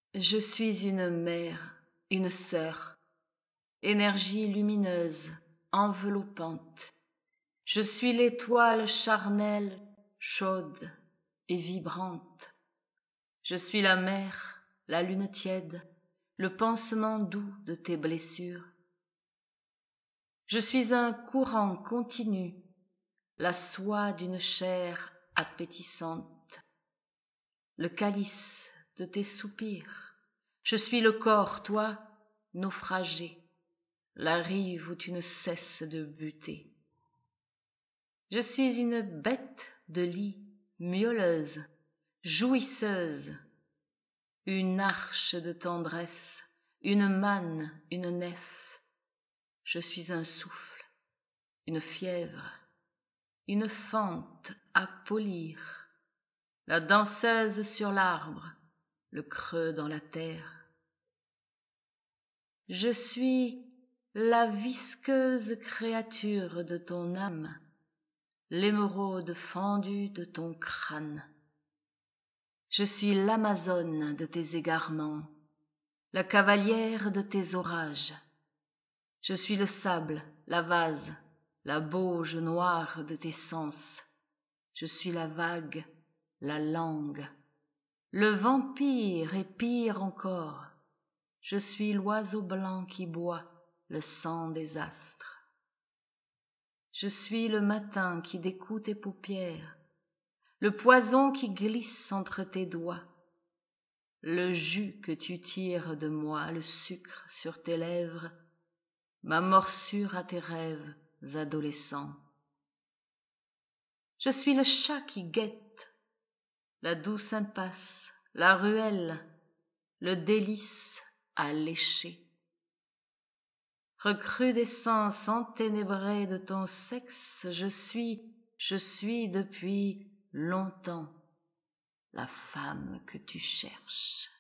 Je suis une mère, une sœur, énergie lumineuse, enveloppante. Je suis l'étoile charnelle, chaude et vibrante. Je suis la mer, la lune tiède, le pansement doux de tes blessures. Je suis un courant continu, la soie d'une chair appétissante, le calice de tes soupirs. Je suis le corps, toi, naufragé, la rive où tu ne cesses de buter. Je suis une bête de lit, miauleuse, jouisseuse, une arche de tendresse, une manne, une nef. Je suis un souffle, une fièvre, une fente à polir, la danseuse sur l'arbre, le creux dans la terre. Je suis la visqueuse créature de ton âme, l'émeraude fendue de ton crâne. Je suis l'Amazone de tes égarements, la cavalière de tes orages. Je suis le sable, la vase, la bauge noire de tes sens. Je suis la vague, la langue, le vampire et pire encore. Je suis l'oiseau blanc qui boit le sang des astres. Je suis le matin qui découd tes paupières, le poison qui glisse entre tes doigts, le jus que tu tires de moi, le sucre sur tes lèvres, ma morsure à tes rêves adolescents. Je suis le chat qui guette, la douce impasse, la ruelle, le délice à lécher. Recrudescence enténébrée de ton sexe, je suis depuis longtemps la femme que tu cherches.